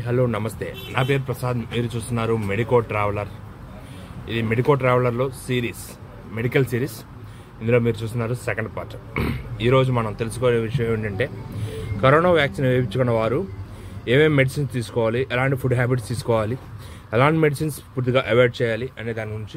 Hello నమస్తే. నా పేరు ప్రసాద్. మీరు చూస్తున్నారు మెడికో ట్రావెలర్. ఇది మెడికో ట్రావెలర్లో మెడికల్ సిరీస్. ఇందులో మీరు చూస్తున్నారు సెకండ్ పార్ట్. ఈరోజు మనం తెలుసుకోవే విషయం ఏంటంటే, కరోనా వ్యాక్సిన్ వేయించుకున్న వారు ఏమేమి మెడిసిన్స్ తీసుకోవాలి, ఎలాంటి ఫుడ్ హ్యాబిట్స్ తీసుకోవాలి, ఎలాంటి మెడిసిన్స్ పూర్తిగా అవాయిడ్ చేయాలి అనే దాని గురించి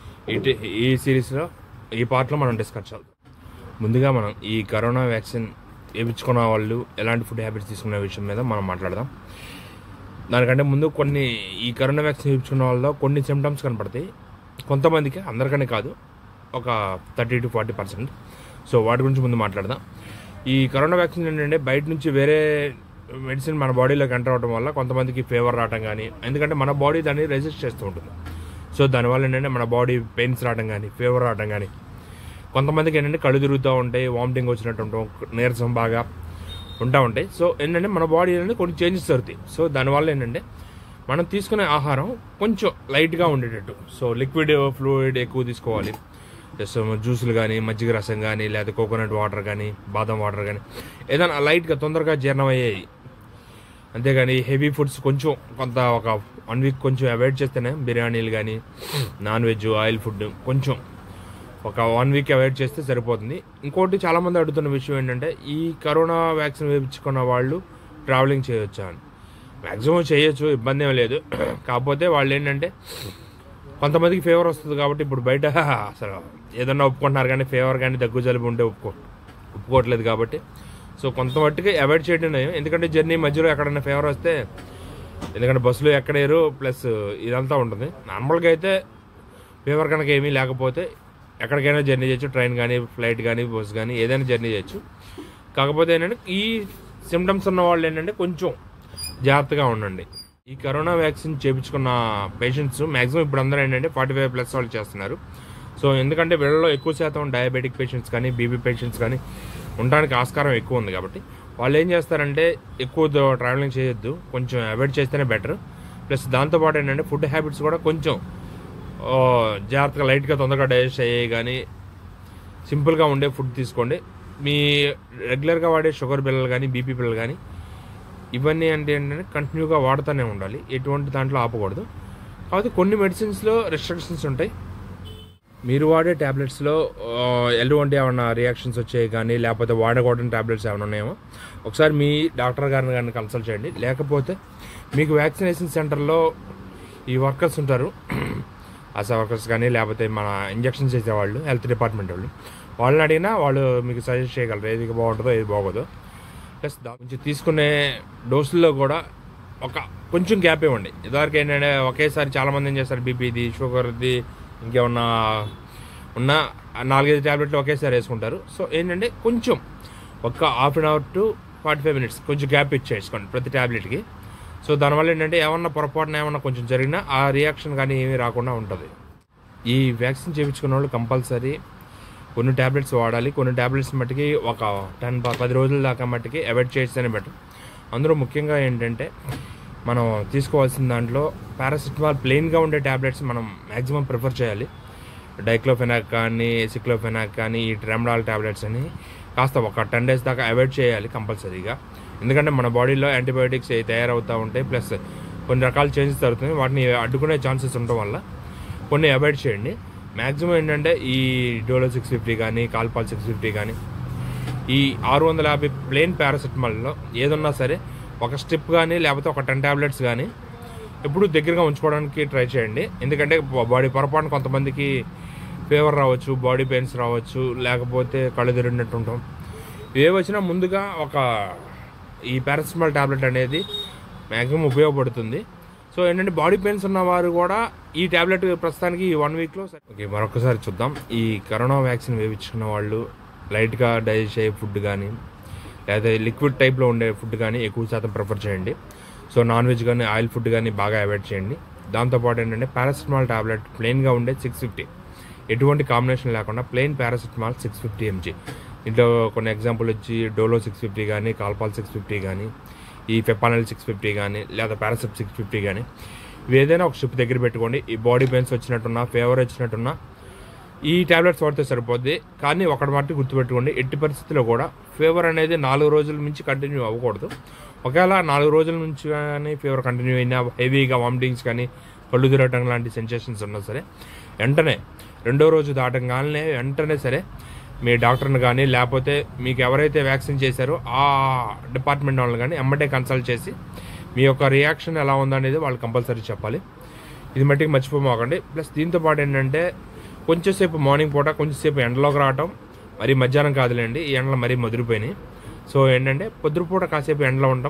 ఈ సిరీస్లో ఈ పార్ట్లో మనం డిస్కస్ చేద్దాం. ముందుగా మనం ఈ కరోనా వ్యాక్సిన్ వేయించుకున్న వాళ్ళు ఎలాంటి ఫుడ్ హ్యాబిట్స్ తీసుకునే విషయం మీద మనం మాట్లాడదాం. దానికంటే ముందు ఈ కరోనా వ్యాక్సిన్ వేయించుకున్న వాళ్ళలో కొన్ని సిమ్టమ్స్ కనపడతాయి. కొంతమందికి, అందరికనే కాదు, ఒక 30 to 40%. సో వాటి గురించి ముందు మాట్లాడదాం. ఈ కరోనా వ్యాక్సిన్ ఏంటంటే, బయట నుంచి వేరే మెడిసిన్ మన బాడీలోకి ఎంటర్ అవడం వల్ల కొంతమందికి ఫీవర్ రావడం కానీ, ఎందుకంటే మన బాడీ దాన్ని రెసిస్ట్ చేస్తూ ఉంటుంది. సో దానివల్ల ఏంటంటే మన బాడీ పెయిన్స్ రావడం కానీ, ఫీవర్ రావడం కానీ, కొంతమందికి ఏంటంటే కళ్ళు తిరుగుతూ ఉంటాయి, వామిటింగ్ వచ్చినట్టు ఉంటాం, నీరసం బాగా ఉంటాయి. సో ఏంటంటే మన బాడీ ఏంటంటే కొన్ని చేంజెస్ జరుగుతాయి. సో దానివల్ల ఏంటంటే మనం తీసుకునే ఆహారం కొంచెం లైట్గా ఉండేటట్టు, సో లిక్విడ్ ఫ్లూయిడ్ ఎక్కువ తీసుకోవాలి. జస్ట్ జ్యూసులు కానీ, మజ్జిగ రసం కానీ, లేదా కోకోనట్ వాటర్ కానీ, బాదం వాటర్ కానీ, ఏదైనా లైట్గా తొందరగా జీర్ణమయ్యాయి. అంతేగాని హెవీ ఫుడ్స్ కొంత ఒక 1 week కొంచెం అవాయిడ్ చేస్తేనే, బిర్యానీలు కానీ, నాన్ వెజ్, ఆయిల్ ఫుడ్ కొంచెం ఒక 1 week అవాయిడ్ చేస్తే సరిపోతుంది. ఇంకోటి చాలామంది అడుగుతున్న విషయం ఏంటంటే, ఈ కరోనా వ్యాక్సిన్ వేయించుకున్న వాళ్ళు ట్రావెలింగ్ చేయొచ్చా అని. మ్యాక్సిమం చేయొచ్చు, ఇబ్బంది ఏం లేదు. కాకపోతే వాళ్ళు ఏంటంటే, కొంతమందికి ఫీవర్ వస్తుంది కాబట్టి ఇప్పుడు బయట అసలు ఏదన్నా ఒప్పుకుంటున్నారు, కానీ ఫీవర్ కానీ దగ్గు జలుబు ఉంటే ఒప్పుకోవట్లేదు కాబట్టి, సో కొంత మట్టుకి అవాయిడ్ చేయడం. ఎందుకంటే జర్నీ మధ్యలో ఎక్కడైనా ఫీవర్ వస్తే, ఎందుకంటే బస్సులో ఎక్కడేరు, ప్లస్ ఇదంతా ఉంటుంది. నార్మల్గా అయితే ఫీవర్ కనుక ఏమీ లేకపోతే ఎక్కడికైనా జర్నీ చేయొచ్చు, ట్రైన్ కానీ, ఫ్లైట్ కానీ, బస్ కానీ, ఏదైనా జర్నీ చేయొచ్చు. కాకపోతే ఏంటంటే ఈ సిమ్టమ్స్ ఉన్న వాళ్ళు ఏంటంటే కొంచెం జాగ్రత్తగా ఉండండి. ఈ కరోనా వ్యాక్సిన్ చేయించుకున్న పేషెంట్స్ మ్యాక్సిమం ఇప్పుడు అందరూ ఏంటంటే 45+ వాళ్ళు చేస్తున్నారు. సో ఎందుకంటే వీళ్ళలో ఎక్కువ శాతం డయాబెటిక్ పేషెంట్స్ కానీ, బీపీ పేషెంట్స్ కానీ ఉండడానికి ఆస్కారం ఎక్కువ ఉంది. కాబట్టి వాళ్ళు ఏం చేస్తారంటే, ఎక్కువ ట్రావెలింగ్ చేయొద్దు, కొంచెం అవాయిడ్ చేస్తేనే బెటర్. ప్లస్ దాంతోపాటు ఏంటంటే ఫుడ్ హ్యాబిట్స్ కూడా కొంచెం జాగ్రత్తగా, లైట్గా, తొందరగా డైజెస్ట్ అయ్యాయి కానీ సింపుల్గా ఉండే ఫుడ్ తీసుకోండి. మీ రెగ్యులర్గా వాడే షుగర్ బిల్లలు కానీ, బీపీ బిల్లలు కానీ, ఇవన్నీ ఏంటంటే కంటిన్యూగా వాడుతూనే ఉండాలి, ఎటువంటి దాంట్లో ఆపకూడదు. కాబట్టి కొన్ని మెడిసిన్స్లో రెస్ట్రిక్షన్స్ ఉంటాయి. మీరు వాడే ట్యాబ్లెట్స్లో ఎటువంటి ఏమన్నా రియాక్షన్స్ వచ్చాయి కానీ, లేకపోతే వాడకూడని ట్యాబ్లెట్స్ ఏమైనా ఉన్నాయేమో ఒకసారి మీ డాక్టర్ గారిని కానీ కన్సల్ట్ చేయండి. లేకపోతే మీకు వ్యాక్సినేషన్ సెంటర్లో ఈ వర్కర్స్ ఉంటారు, ఆశా వర్కర్స్ కానీ, లేకపోతే మన ఇంజక్షన్స్ చేసేవాళ్ళు, హెల్త్ డిపార్ట్మెంట్ వాళ్ళని అడిగినా వాళ్ళు మీకు సజెస్ట్ చేయగలరు ఏది బాగుంటుందో, ఏది బాగోదో. ప్లస్ దాని నుంచి తీసుకునే డోసుల్లో కూడా కొంచెం గ్యాప్ ఇవ్వండి. ఇదివరకు ఏంటంటే ఒకేసారి చాలామంది ఏం చేస్తారు, బీపీది, షుగర్ది, ఇంకేమన్నా ఉన్న 4-5 ట్యాబ్లెట్లు ఒకేసారి వేసుకుంటారు. సో ఏంటంటే కొంచెం ఒక 1/2 hour to 45 minutes కొంచెం గ్యాప్ ఇచ్చేసుకోండి ప్రతి ట్యాబ్లెట్కి. సో దానివల్ల ఏంటంటే ఏమన్నా పొరపాటున ఏమన్నా కొంచెం జరిగినా ఆ రియాక్షన్ కానీ ఏమీ రాకుండా ఉంటుంది. ఈ వ్యాక్సిన్ చేయించుకున్న వాళ్ళు కంపల్సరీ కొన్ని ట్యాబ్లెట్స్ వాడాలి. కొన్ని ట్యాబ్లెట్స్ మట్టుకి ఒక 10 రోజుల దాకా మట్టుకి అవాయిడ్ చేస్తేనే బెటర్. అందులో ముఖ్యంగా ఏంటంటే మనం తీసుకోవాల్సిన దాంట్లో పారాసిటమాల్ ప్లెయిన్గా ఉండే ట్యాబ్లెట్స్ మనం మ్యాక్సిమం ప్రిఫర్ చేయాలి. డైక్లోఫెనాక్ కానీ, సిక్లోఫెనాక్ కానీ, ఈ ట్రెమ్డాల్ ట్యాబ్లెట్స్ అని కాస్త ఒక 10 days దాకా అవాయిడ్ చేయాలి కంపల్సరీగా. ఎందుకంటే మన బాడీలో యాంటీబయాటిక్స్ తయారవుతూ ఉంటాయి, ప్లస్ కొన్ని రకాల చేంజెస్ జరుగుతుంది. వాటిని అడ్డుకునే ఛాన్సెస్ ఉండటం వల్ల కొన్ని అవాయిడ్ చేయండి. మ్యాక్సిమం ఏంటంటే ఈ డోలో 650 కానీ, కాల్పాల్ 650 కానీ, ఈ 650 ప్లెయిన్ పారాసిటమాల్లో ఏదన్నా సరే ఒక స్ట్రిప్ కానీ, లేకపోతే ఒక 10 tablets కానీ ఎప్పుడు దగ్గరగా ఉంచుకోవడానికి ట్రై చేయండి. ఎందుకంటే బాడీ పొరపాటున కొంతమందికి ఫీవర్ రావచ్చు, బాడీ పెయిన్స్ రావచ్చు, లేకపోతే కళ్ళు తిరిగినట్టు ఉంటాం. ఏ వచ్చినా ముందుగా ఈ పారాసిటమాల్ ట్యాబ్లెట్ అనేది మ్యాక్సిమం ఉపయోగపడుతుంది. సో ఏంటంటే బాడీ పెయిన్స్ ఉన్నవారు కూడా ఈ ట్యాబ్లెట్ ప్రస్తుతానికి ఈ 1 weekలో. ఓకే, మరొకసారి చూద్దాం. ఈ కరోనా వ్యాక్సిన్ వేయించుకున్న వాళ్ళు లైట్గా డైజెస్ట్ అయ్యే ఫుడ్ కానీ, లేదా లిక్విడ్ టైప్లో ఉండే ఫుడ్ కానీ ఎక్కువ శాతం ప్రిఫర్ చేయండి. సో నాన్ వెజ్ కానీ, ఆయిల్ ఫుడ్ కానీ బాగా అవాయిడ్ చేయండి. దాంతోపాటు ఏంటంటే పారాసిటమాల్ ట్యాబ్లెట్ ప్లెయిన్గా ఉండే 650, ఎటువంటి కాంబినేషన్ లేకుండా ప్లెయిన్ పారాసిటమాల్ 650 mg. ఇంట్లో కొన్ని ఎగ్జాంపుల్ వచ్చి డోలో 650 కానీ, కాల్పాల్ 650 కానీ, ఈ ఫెపానల్ 650 కానీ, లేదా పారాసిప్ 650 కానీ, ఇవి ఏదైనా ఒక స్ట్రిప్ దగ్గర పెట్టుకోండి. ఈ బాడీ పెయిన్స్ వచ్చినట్టున్నా, ఫీవర్ వచ్చినట్టున్నా ఈ ట్యాబ్లెట్స్ వాడితే సరిపోద్ది. కానీ ఒకటి మట్టి గుర్తుపెట్టుకోండి, ఎట్టి పరిస్థితుల్లో కూడా ఫీవర్ అనేది 4 రోజుల నుంచి కంటిన్యూ అవ్వకూడదు. ఒకవేళ 4 రోజుల నుంచి కానీ ఫీవర్ కంటిన్యూ అయినా, హెవీగా వామిటింగ్స్ కానీ, కళ్ళు తిరగటం లాంటి సెన్సేషన్స్ ఉన్నా సరే వెంటనే 2వ రోజు దాటంగానే వెంటనే సరే మీ డాక్టర్ని కానీ లేకపోతే మీకు ఎవరైతే వ్యాక్సిన్ చేశారో ఆ డిపార్ట్మెంట్ వాళ్ళని కానీ ఎమ్మటే కన్సల్ట్ చేసి మీ యొక్క రియాక్షన్ ఎలా ఉందనేది వాళ్ళు కంపల్సరీ చెప్పాలి. ఇది మట్టికి మర్చిపోమాకండి. ప్లస్ దీంతోపాటు ఏంటంటే కొంచెంసేపు మార్నింగ్ పూట కొంచెంసేపు ఎండలోకి రావటం, మరి మధ్యాహ్నం కాదులేండి, ఈ ఎండలు మరీ ముదిరిపోయినాయి. సో ఏంటంటే పొద్దుపూట కాసేపు ఎండలో ఉండటం,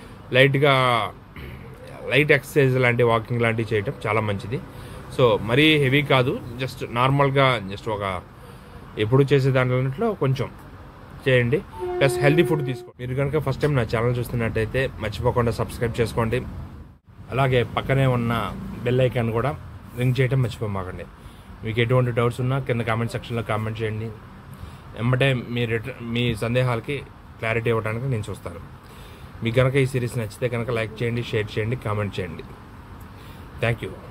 లైట్ ఎక్సర్సైజ్ లాంటి వాకింగ్ లాంటివి చేయటం చాలా మంచిది. సో మరీ హెవీ కాదు, జస్ట్ నార్మల్గా జస్ట్ ఒక ఎప్పుడు చేసే దాంట్లో కొంచెం చేయండి. ప్లస్ హెల్దీ ఫుడ్ తీసుకోండి. మీరు కనుక ఫస్ట్ టైం నా ఛానల్ చూస్తున్నట్టయితే మర్చిపోకుండా సబ్స్క్రైబ్ చేసుకోండి. అలాగే పక్కనే ఉన్న బెల్ ఐకాన్ కూడా రింగ్ చేయడం మర్చిపోమాకండి. మీకు ఎటువంటి డౌట్స్ ఉన్నా కింద కామెంట్ సెక్షన్లో కామెంట్ చేయండి. ఎమ్మటే మీ సందేహాలకి క్లారిటీ ఇవ్వడానికి నేను చూస్తాను. మీకు కనుక ఈ సిరీస్ నచ్చితే కనుక లైక్ చేయండి, షేర్ చేయండి, కామెంట్ చేయండి. Thank you.